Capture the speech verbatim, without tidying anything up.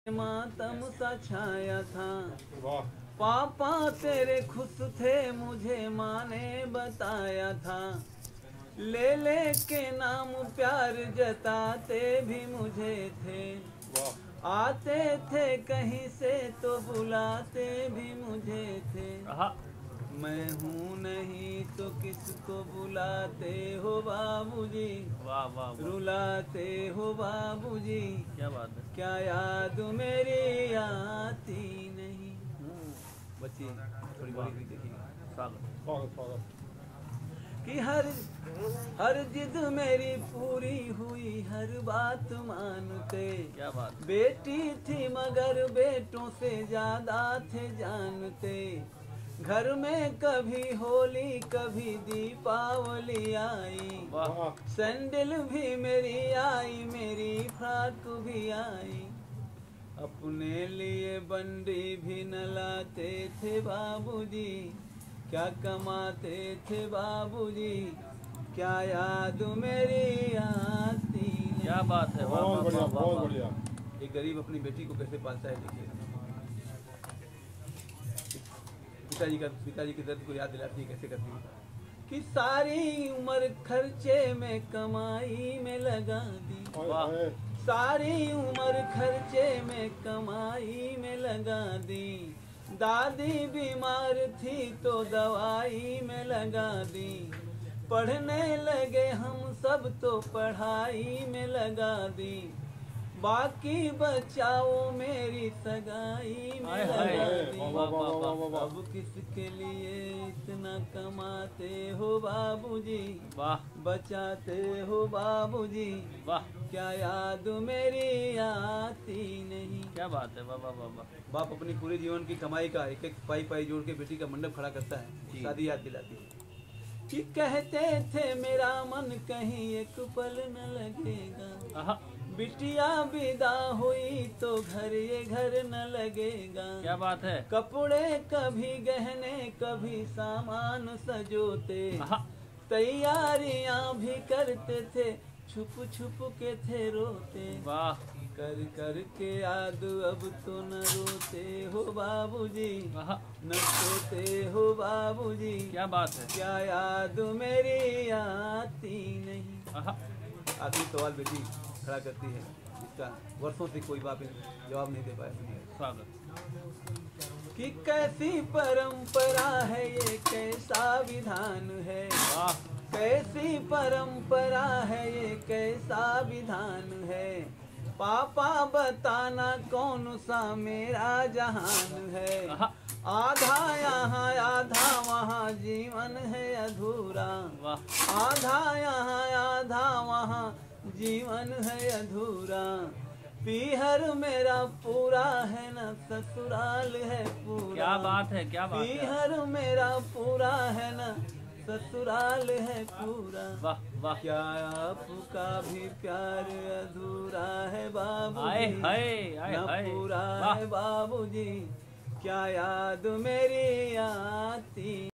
मातम सा छाया था। पापा तेरे खुश थे मुझे माँ ने बताया था। ले ले के नाम प्यार जताते भी मुझे थे। आते थे कहीं से तो बुलाते भी मुझे थे। मैं हूँ नहीं तो किसको बुलाते हो बाबूजी। वाह वाह वाह। रुलाते हो बाबूजी। क्या बात है। क्या याद मेरी आती नहीं। बच्ची थोड़ी बड़ी हुई देखिए कि हर हर जिद मेरी पूरी हुई, हर बात मानते। क्या बात। बेटी थी मगर बेटों से ज्यादा थे जानते। घर में कभी होली कभी दीपावली आई। सैंडल भी मेरी आई, मेरी फ्रॉक भी आई। अपने लिए बंडी भी न लाते थे बाबूजी। क्या कमाते थे बाबूजी। क्या याद मेरी आती। क्या बात है। बहुत बढ़िया बहुत बढ़िया। एक गरीब अपनी बेटी को कैसे पालता है देखिए। पिताजी का पिताजी के दर्द को याद दिलाती है कैसे करती है कि सारी उम्र खर्चे में कमाई में लगा दी। सारी उम्र खर्चे में कमाई में लगा दी। दादी बीमार थी तो दवाई में लगा दी। पढ़ने लगे हम सब तो पढ़ाई में लगा दी। बाकी बचाओ मेरी सगाई में लगा दी। अब किसके लिए इतना कमाते हो बाबूजी। वाह। बचाते हो बाबूजी। वाह। क्या याद मेरी आती नहीं। क्या बात है। वाह वाह वाह। बाप अपनी पूरे जीवन की कमाई का एक एक पाई पाई जोड़ के बेटी का मंडप खड़ा करता है, शादी याद दिलाती है। कि कहते थे मेरा मन कहीं एक पल न लगेगा। बिटिया विदा हुई तो घर ये घर न लगेगा। क्या बात है। कपड़े कभी गहने कभी सामान सजोते। तैयारियां भी करते थे, छुप छुप के थे रोते। वाह। कर कर के याद अब तो न रोते हो बाबूजी। न सोते हो बाबूजी। क्या बात है। क्या याद मेरी आती नहीं। आखिरी सवाल बेटी खड़ा करती है, इसका वर्षों से कोई बाप जवाब नहीं दे पाया। स्वागत। कि कैसी परंपरा है ये, कैसा विधान है। कैसी परंपरा है ये, कैसा विधान है। पापा बताना कौन सा मेरा जहान है। आधा यहाँ आधा वहाँ जीवन है अधूरा। आधा यहाँ आधा वहाँ जीवन है अधूरा। पीहर मेरा पूरा है न ससुराल है पूरा। क्या बात है। क्या बात है। पीहर मेरा पूरा है न ससुराल है पूरा। वाह वाह। क्या आपका भी प्यार अधूरा है बाबूजी। आए हाय आए न हाय। पूरा है बाबूजी। क्या याद मेरी आती।